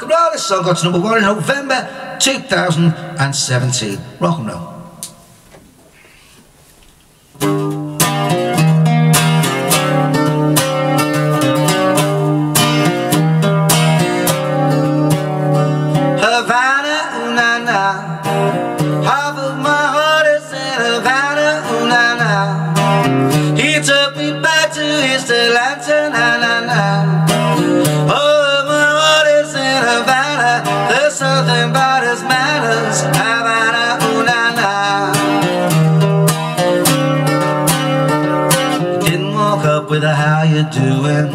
and roll. This song got to #1 in November 2017. Rock and roll. Havana, ooh na na. Half of my heart is in Havana, ooh na na. He took me back to his Atlanta, na na na. Oh, my heart is in Havana. There's something about his manners. Havana, ooh na na. Didn't walk up with a how you doing.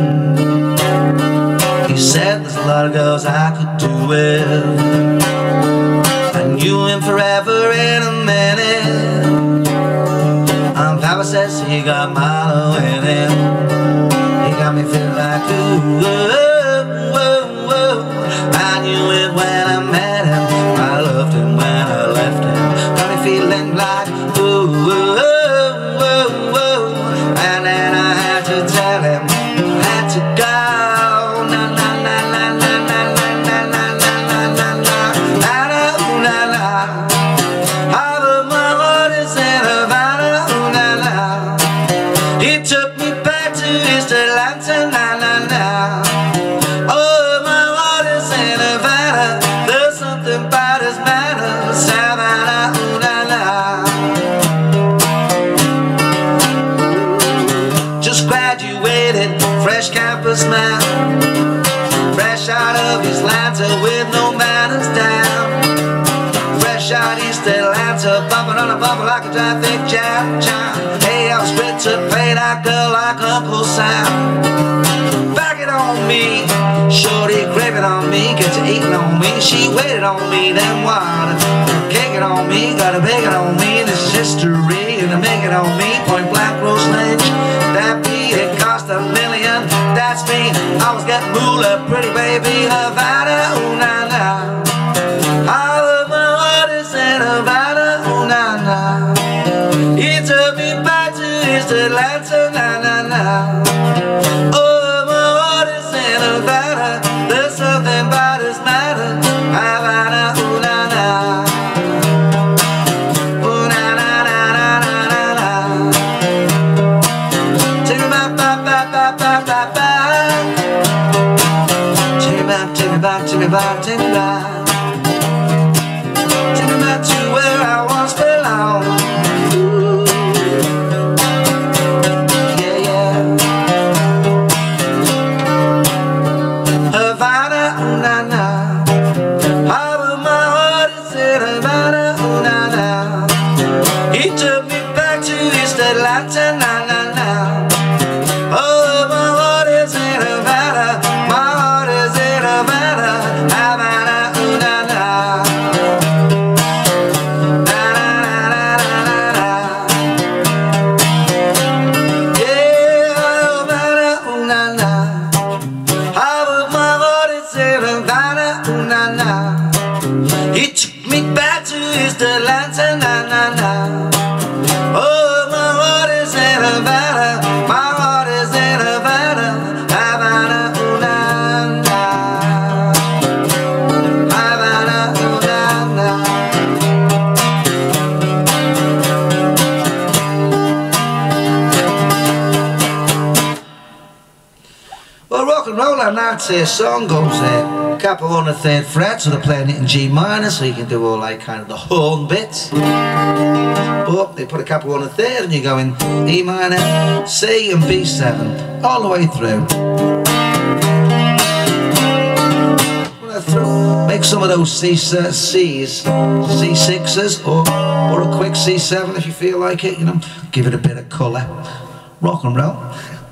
He said there's a lot of girls I could do with. I knew him forever in a minute. Papa says he got Milo in him. He got me feeling like ooh, oh, oh, oh. I knew it when I met him. I loved him when I left him. Got me feeling like ooh, oh, oh, oh, oh. And then I had to tell him I had to go. Fresh campus man, fresh out of East Atlanta with no manners down. Fresh out East Atlanta, bumping on a bumper like a traffic jam. Hey, I was fit to pay that girl like Uncle Sam. Back it on me, shorty craving on me, get to eating on me. She waited on me, then what? Cake it on me, gotta bake it on me. This is history, and to make it on me. Point blank, Rose Lynch, that beat, it cost $1 million. That's me, I was getting moolah, pretty baby. Havana, ooh na na. All of my heart is in Havana, ooh na na. He took me back to East Atlanta, na na na. Oh, my heart is in Havana. There's something about his matter. Havana, ooh na na. Ooh na na na na na na na. Take me back, back, back, back, back, back, back. Take me back, take me back, take me back, take me back. Take me back to where I once belonged. Yeah, yeah. Havana, ooh na na. Half of my heart is in Havana, ooh na na. He took me back to East Atlanta, na na na. Oh, my heart is in Havana. My heart is in Havana. Havana, ooh na na. Na na na na na na. Yeah, Havana, ooh na na. Half of my heart is in Havana, ooh na na. He took me back to East Atlanta, na na na. Oh, my heart is in Havana. My heart is in Havana. Havana, ooh na na. Havana, ooh na na. Well, rock and roll, and that song goes capo on the 3rd fret, so they're playing it in G minor, so you can do all like kind of the horn bits. But they put a capo on the 3rd, and you go in E minor, C, and B7 all the way through. Make some of those C6s, or a quick C7 if you feel like it. You know, give it a bit of colour. Rock and roll.